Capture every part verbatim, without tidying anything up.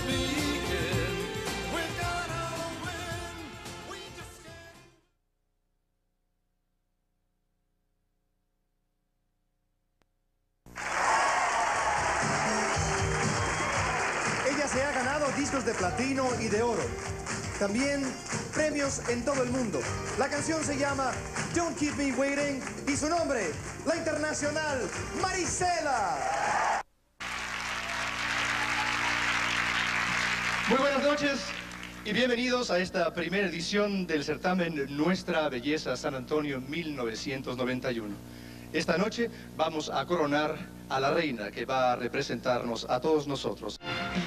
begin. We're gonna win. We just can't. Ella se ha ganado discos de platino y de oro. También premios en todo el mundo. La canción se llama Don't Keep Me Waiting y su nombre, la internacional Marisela. Muy buenas noches y bienvenidos a esta primera edición del certamen Nuestra Belleza San Antonio mil novecientos noventa y uno. Esta noche vamos a coronar a la reina que va a representarnos a todos nosotros.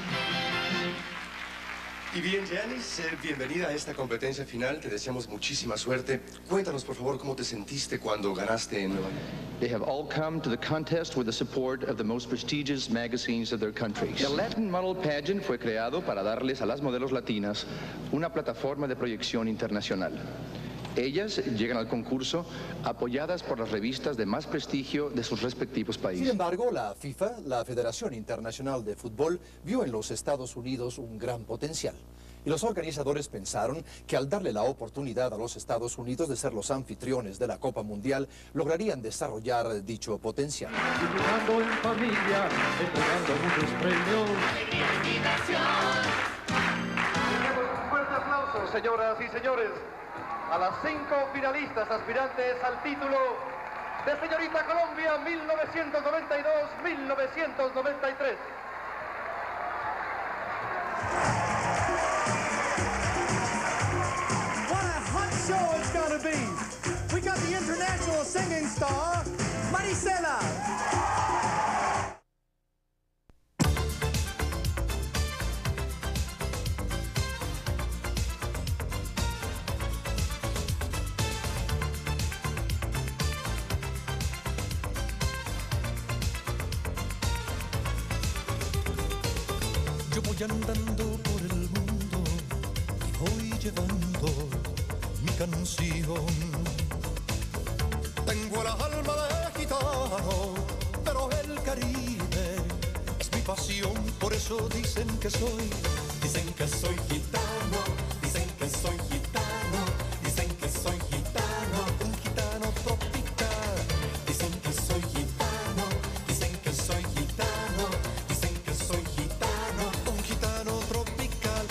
Y bien, Janice, eh, bienvenida a esta competencia final. Te deseamos muchísima suerte. Cuéntanos, por favor, cómo te sentiste cuando ganaste en Nueva York. They have all come to the contest with the support of the most prestigious magazines of their countries. The Latin Model Pageant fue creado para darles a las modelos latinas una plataforma de proyección internacional. Ellas llegan al concurso apoyadas por las revistas de más prestigio de sus respectivos países. Sin embargo, la FIFA, la Federación Internacional de Fútbol, vio en los Estados Unidos un gran potencial. Y los organizadores pensaron que al darle la oportunidad a los Estados Unidos de ser los anfitriones de la Copa Mundial, lograrían desarrollar dicho potencial. Disfrutando en familia, entregando muchos premios. Un fuerte aplauso, señoras y señores, a las cinco finalistas aspirantes al título de Señorita Colombia mil novecientos noventa y dos a mil novecientos noventa y tres. What a hot show it's gonna be. We got the international singing star, Marisela. Yo voy andando por el mundo y voy llevando mi canción. Tengo el alma de gitano, pero el Caribe es mi pasión. Por eso dicen que soy, dicen que soy gitano, dicen que soy gitano, dicen que soy gitano, un gitano tropical. Dicen que soy gitano, dicen que soy gitano, dicen que soy gitano, un gitano tropical.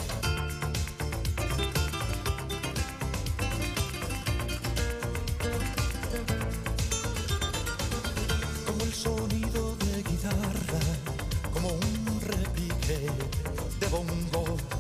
Como el sonido de guitarra, como un repique de bongo.